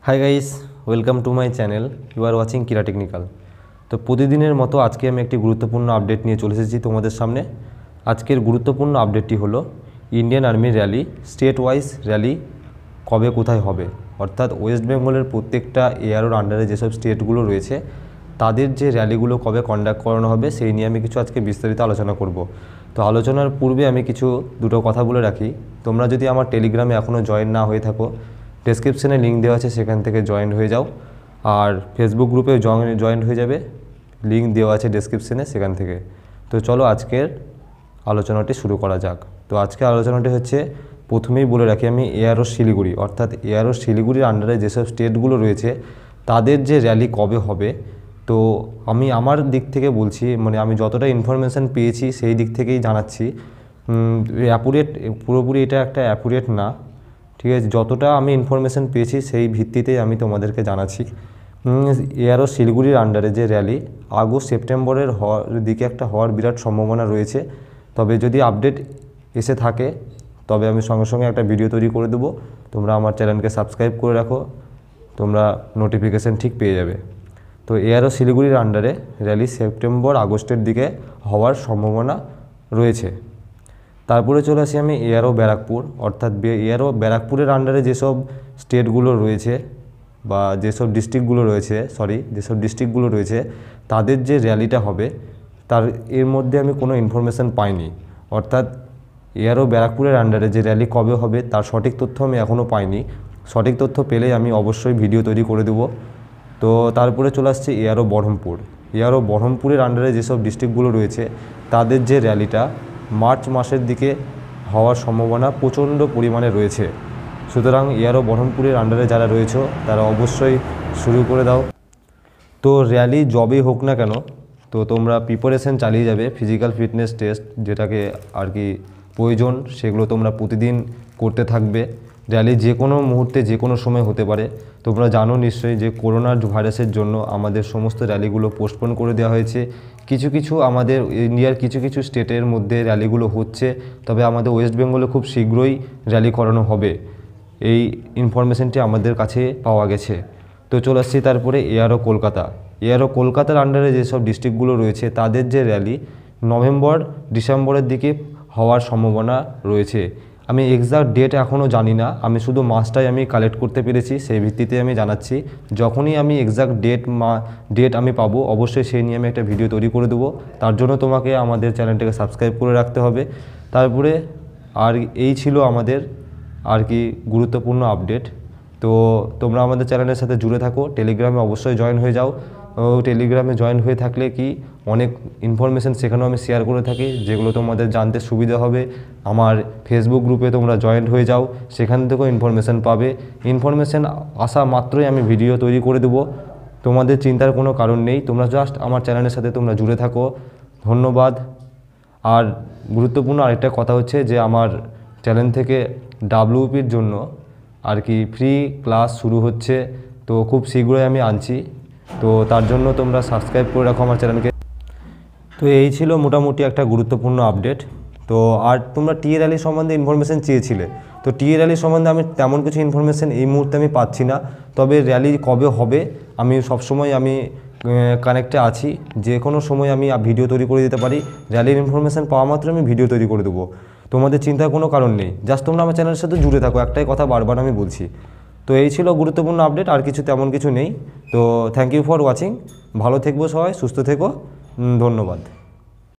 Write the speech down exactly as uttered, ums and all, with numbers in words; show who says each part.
Speaker 1: High guys, welcome to my channel. You are watching Kira technical. তো প্রতিদিনের মতো আজকে আমি একটি গুরুত্বপূর্ণ আপডেট নিয়ে চলে এসেছি তোমাদের সামনে। আজকের গুরুত্বপূর্ণ আপডেটটি হলো ইন্ডিয়ান আর্মির র্যালি, স্টেট ওয়াইজ র্যালি কবে কোথায় হবে, অর্থাৎ ওয়েস্ট বেঙ্গলের প্রত্যেকটা এআরওর আন্ডারে যেসব স্টেটগুলো রয়েছে তাদের যে র্যালিগুলো কবে কন্ডাক্ট করানো হবে সেই নিয়ে আমি কিছু আজকে বিস্তারিত আলোচনা করব। তো আলোচনার পূর্বে আমি কিছু দুটো কথা বলে রাখি। তোমরা যদি আমার টেলিগ্রামে এখনও জয়েন না হয়ে থাকো, ডেসক্রিপশনে লিঙ্ক দেওয়া আছে, সেখান থেকে জয়েন হয়ে যাও। আর ফেসবুক গ্রুপে জয়েন হয়ে যাবে, লিঙ্ক দেওয়া আছে ডেসক্রিপশনে, সেখান থেকে। তো চলো আজকের আলোচনাটি শুরু করা যাক। তো আজকের আলোচনাটি হচ্ছে, প্রথমেই বলে রাখি আমি, এআরও শিলিগুড়ি অর্থাৎ এআরও শিলিগুড়ির আন্ডারে যেসব স্টেটগুলো রয়েছে তাদের যে র্যালি কবে হবে। তো আমি আমার দিক থেকে বলছি, মানে আমি যতটা ইনফরমেশান পেয়েছি সেই দিক থেকেই জানাচ্ছি। অ্যাকুরেট পুরোপুরি এটা একটা অ্যাকুরেট না, ঠিক আছে? যতটা আমি ইনফরমেশান পেয়েছি সেই ভিত্তিতেই আমি তোমাদেরকে জানাচ্ছি। এআরও শিলিগুড়ির আন্ডারে যে র্যালি আগস্ট সেপ্টেম্বরের হওয়ার দিকে একটা হওয়ার বিরাট সম্ভাবনা রয়েছে। তবে যদি আপডেট এসে থাকে তবে আমি সঙ্গে সঙ্গে একটা ভিডিও তৈরি করে দেবো। তোমরা আমার চ্যানেলকে সাবস্ক্রাইব করে রাখো, তোমরা নোটিফিকেশান ঠিক পেয়ে যাবে। তো এআরও শিলিগুড়ির আন্ডারে র্যালি সেপ্টেম্বর আগস্টের দিকে হওয়ার সম্ভাবনা রয়েছে। তারপরে চলে আসি আমি এআরও ব্যারাকপুর, অর্থাৎ এআরও ব্যারাকপুরের আন্ডারে যেসব স্টেটগুলো রয়েছে বা যেসব ডিস্ট্রিক্টগুলো রয়েছে সরি যেসব ডিস্ট্রিক্টগুলো রয়েছে তাদের যে র্যালিটা হবে তার এর মধ্যে আমি কোনো ইনফরমেশান পাইনি। অর্থাৎ এআরও ব্যারাকপুরের আন্ডারে যে র্যালি কবে হবে তার সঠিক তথ্য আমি এখনও পাইনি। সঠিক তথ্য পেলে আমি অবশ্যই ভিডিও তৈরি করে দেবো। তো তারপরে চলে আসছে এআরও বহরমপুর। এআরও বহরমপুরের আন্ডারে যেসব ডিস্ট্রিক্টগুলো রয়েছে তাদের যে র্যালিটা মার্চ মাসের দিকে হওয়ার সম্ভাবনা প্রচণ্ড পরিমাণে রয়েছে। সুতরাং এআরও বহরমপুরের আন্ডারে যারা রয়েছে তারা অবশ্যই শুরু করে দাও। তো র্যালি জবেই হোক না কেন, তো তোমরা প্রিপারেশন চালিয়ে যাবে। ফিজিক্যাল ফিটনেস টেস্ট যেটাকে আর কি প্রয়োজন সেগুলো তোমরা প্রতিদিন করতে থাকবে। র্যালি যে কোনো মুহূর্তে যে কোনো সময় হতে পারে। তোমরা জানো নিশ্চয়ই যে করোনার ভাইরাসের জন্য আমাদের সমস্ত র্যালিগুলো পোস্টপোন করে দেওয়া হয়েছে। কিছু কিছু আমাদের ইন্ডিয়ার কিছু কিছু স্টেটের মধ্যে র্যালিগুলো হচ্ছে, তবে আমাদের ওয়েস্ট বেঙ্গলে খুব শীঘ্রই র্যালি করানো হবে, এই ইনফরমেশনটি আমাদের কাছে পাওয়া গেছে। তো চলে আসছি তারপরে এআরও কলকাতা। এআরও কলকাতার আন্ডারে যেসব ডিস্ট্রিক্টগুলো রয়েছে তাদের যে র্যালি নভেম্বর ডিসেম্বরের দিকে হওয়ার সম্ভাবনা রয়েছে। আমি এক্সাক্ট ডেট এখনও জানি না, আমি শুধু মাসটাই আমি কালেক্ট করতে পেরেছি, সেই ভিত্তিতে আমি জানাচ্ছি। যখনই আমি এক্সাক্ট ডেট মা ডেট আমি পাবো অবশ্যই সেই নিয়ে আমি একটা ভিডিও তৈরি করে দেবো। তার জন্য তোমাকে আমাদের চ্যানেলটাকে সাবস্ক্রাইব করে রাখতে হবে। তারপরে আর এই ছিল আমাদের আর কি গুরুত্বপূর্ণ আপডেট। তো তোমরা আমাদের চ্যানেলের সাথে জুড়ে থাকো, টেলিগ্রামে অবশ্যই জয়েন হয়ে যাও। ও টেলিগ্রামে জয়েন হয়ে থাকলে কি অনেক ইনফরমেশান সেখানেও আমি শেয়ার করে থাকি, যেগুলো তোমাদের জানতে সুবিধা হবে। আমার ফেসবুক গ্রুপে তোমরা জয়েন হয়ে যাও, সেখান থেকেও ইনফরমেশান পাবে। ইনফরমেশান আসা মাত্রই আমি ভিডিও তৈরি করে দেবো, তোমাদের চিন্তার কোনো কারণ নেই। তোমরা জাস্ট আমার চ্যানেলের সাথে তোমরা জুড়ে থাকো। ধন্যবাদ। আর গুরুত্বপূর্ণ আরেকটা কথা হচ্ছে যে আমার চ্যানেল থেকে ডাব্লিউপির জন্য আর কি ফ্রি ক্লাস শুরু হচ্ছে, তো খুব শীঘ্রই আমি আনছি। তো তার জন্য তোমরা সাবস্ক্রাইব করে রাখো আমার চ্যানেলকে। তো এই ছিল মোটামুটি একটা গুরুত্বপূর্ণ আপডেট। তো আর তোমরা টিএ র্যালি সম্বন্ধে ইনফরমেশান চেয়েছিলে, তো টিএ র্যালি সম্বন্ধে আমি তেমন কিছু ইনফরমেশান এই মুহূর্তে আমি পাচ্ছি না। তবে র্যালি কবে হবে আমি সবসময় আমি কানেক্টে আছি, যে কোনো সময় আমি ভিডিও তৈরি করে দিতে পারি। র্যালির ইনফরমেশান পাওয়া মাত্র আমি ভিডিও তৈরি করে দেবো, তোমাদের চিন্তার কোনো কারণ নেই। জাস্ট তোমরা আমার চ্যানেলের সাথে জুড়ে থাকো, একটাই কথা বারবার আমি বলছি। তো এই ছিল গুরুত্বপূর্ণ আপডেট, আর কিছু তেমন কিছু নেই। তো থ্যাংক ইউ ফর ওয়াচিং। ভালো থেকো সবাই, সুস্থ থেকো, ধন্যবাদ।